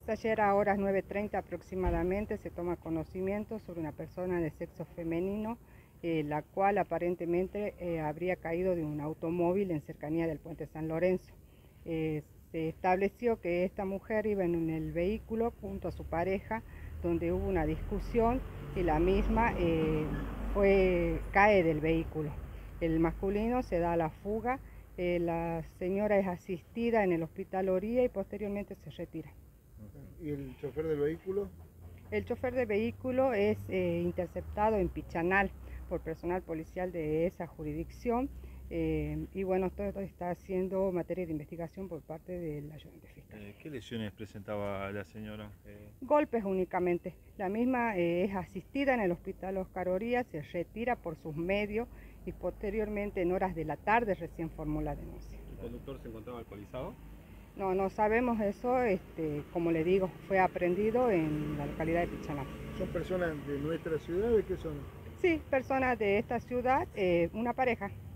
Ayer a horas 9:30 aproximadamente se toma conocimiento sobre una persona de sexo femenino, la cual aparentemente habría caído de un automóvil en cercanía del puente San Lorenzo. Se estableció que esta mujer iba en el vehículo junto a su pareja, donde hubo una discusión y la misma cae del vehículo. El masculino se da a la fuga, la señora es asistida en el hospital Oría y posteriormente se retira. ¿Y el chofer del vehículo? El chofer del vehículo es interceptado en Pichanal por personal policial de esa jurisdicción y bueno, todo esto está siendo materia de investigación por parte del ayudante fiscal. ¿Qué lesiones presentaba la señora? Golpes únicamente. La misma es asistida en el hospital Oscar Oría, se retira por sus medios y posteriormente en horas de la tarde recién formó la denuncia. ¿El conductor se encontraba alcoholizado? No sabemos eso, como le digo, fue aprehendido en la localidad de Pichanal. ¿Son personas de nuestra ciudad? ¿De qué son? Sí, personas de esta ciudad, una pareja.